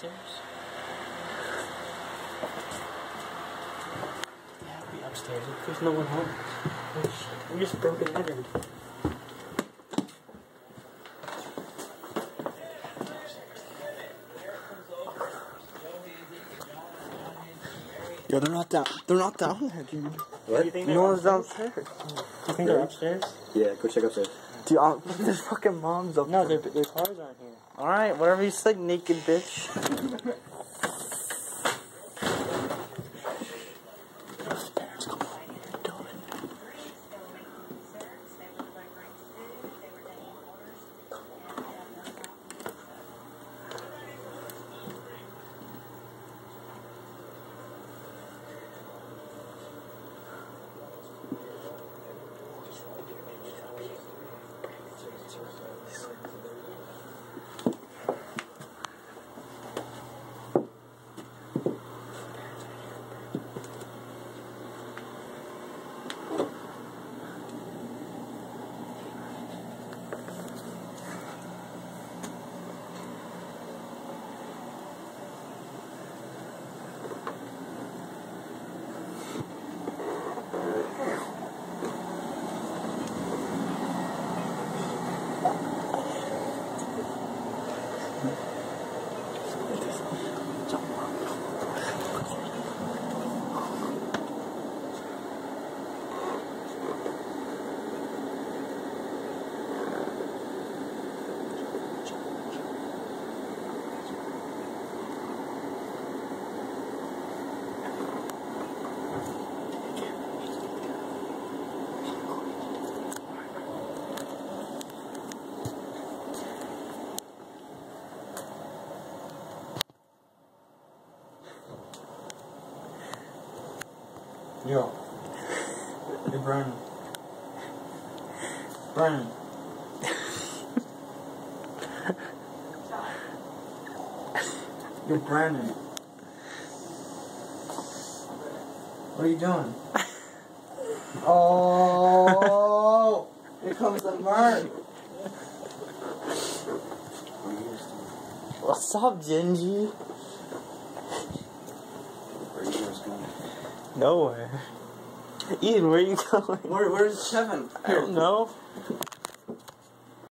upstairs? Yeah, I'll be upstairs. There's no one home. I'm just broken-headed. Yo, they're not down. They're not down there, dude. What? You think no one's downstairs? You think they're upstairs? Yeah, go check upstairs. Dude, there's fucking moms up there. No, their cars aren't here. Alright, whatever you say, naked bitch. Yo. Hey, Brian. Brian. Yo, Brandon. What are you doing? Oh! Here comes the merk. What's up, Genji? Nowhere. Ian, where are you going? Where's Kevin? I don't know.